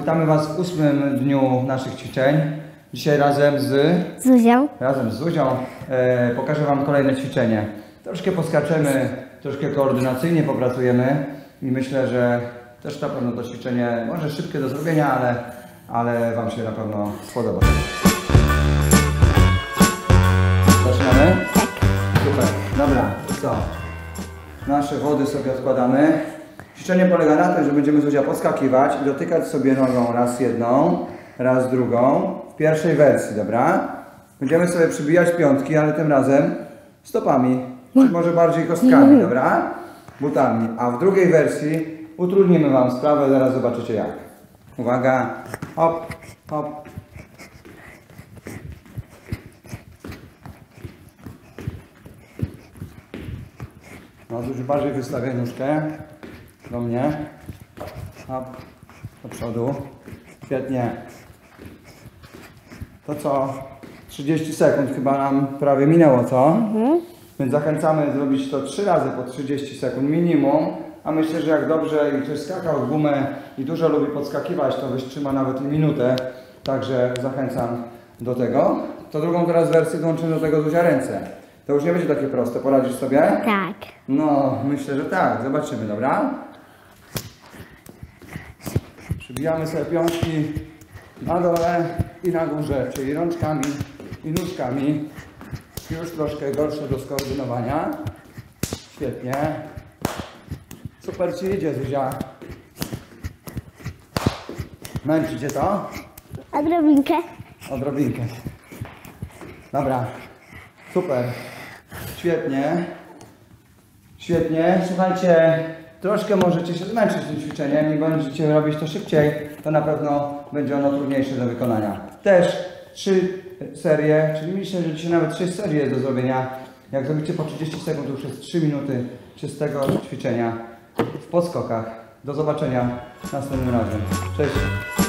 witamy Was w 8. dniu naszych ćwiczeń. Dzisiaj razem z Zuzią pokażę Wam kolejne ćwiczenie. Troszkę poskaczemy, troszkę koordynacyjnie popracujemy i myślę, że też na pewno to ćwiczenie może szybkie do zrobienia, ale Wam się na pewno spodoba. Zaczynamy? Tak. Super. Dobra, co? Nasze wody sobie odkładamy. Ćwiczenie polega na tym, że będziemy Zuzia podskakiwać i dotykać sobie nogą raz jedną, raz drugą. W pierwszej wersji, dobra? Będziemy sobie przybijać piątki, ale tym razem stopami, czy może bardziej kostkami, dobra? Butami. A w drugiej wersji utrudnimy Wam sprawę, zaraz zobaczycie jak. Uwaga, hop, hop. No, już bardziej wystawię nóżkę do mnie. Hop, do przodu. Świetnie. To co? 30 sekund chyba nam prawie minęło, co? Więc zachęcamy zrobić to 3 razy po 30 sekund minimum. A myślę, że jak dobrze i ktoś skakał w gumę i dużo lubi podskakiwać, to wytrzyma nawet i minutę. Także zachęcam do tego. To drugą teraz wersję dołączymy do tego Zuzia ręce. To już nie będzie takie proste. Poradzisz sobie? Tak. No, myślę, że tak. Zobaczymy, dobra? Przybijamy sobie piątki na dole i na górze, czyli rączkami i nóżkami. Już troszkę gorsze do skoordynowania. Świetnie. Super Ci idzie, Zuzia. Męczy Cię to? Odrobinkę. Odrobinkę. Dobra. Super. Świetnie. Świetnie. Słuchajcie, troszkę możecie się zmęczyć tym ćwiczeniem i będziecie robić to szybciej, to na pewno będzie ono trudniejsze do wykonania. Też 3 serie, czyli myślę, że dzisiaj nawet 6 serii jest do zrobienia. Jak zrobicie po 30 sekund, to już jest 3 minuty czystego ćwiczenia w podskokach. Do zobaczenia następnym razem. Cześć!